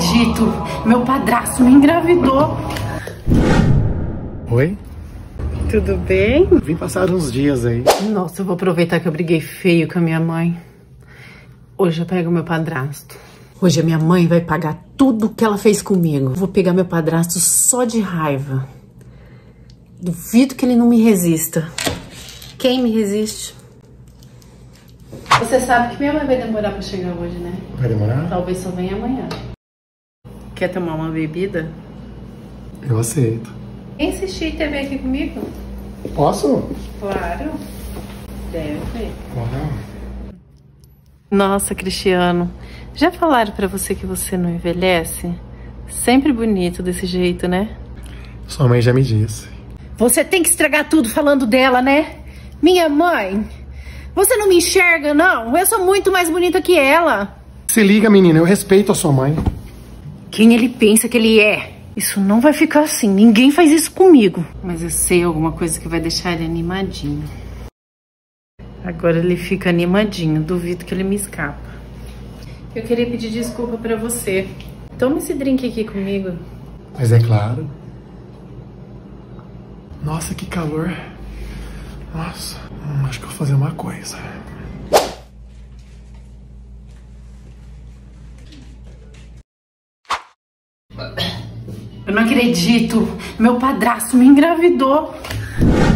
acredito. Meu padrasto me engravidou. Oi? Tudo bem? Vim passar uns dias aí. Nossa, eu vou aproveitar que eu briguei feio com a minha mãe. Hoje eu pego meu padrasto. Hoje a minha mãe vai pagar tudo que ela fez comigo. Vou pegar meu padrasto só de raiva. Duvido que ele não me resista. Quem me resiste? Você sabe que minha mãe vai demorar pra chegar hoje, né? Vai demorar? Talvez só venha amanhã. Quer tomar uma bebida? Eu aceito. Quer assistir TV aqui comigo? Posso? Claro. Deve. Claro. Nossa, Cristiano. Já falaram pra você que você não envelhece? Sempre bonito desse jeito, né? Sua mãe já me disse. Você tem que estragar tudo falando dela, né? Minha mãe. Você não me enxerga, não? Eu sou muito mais bonita que ela. Se liga, menina, eu respeito a sua mãe. Quem ele pensa que ele é? Isso não vai ficar assim. Ninguém faz isso comigo. Mas eu sei alguma coisa que vai deixar ele animadinho. Agora ele fica animadinho. Duvido que ele me escapa. Eu queria pedir desculpa pra você. Toma esse drink aqui comigo. Mas é claro. Nossa, que calor. Nossa, acho que eu vou fazer uma coisa. Eu não acredito. Meu padrasto me engravidou.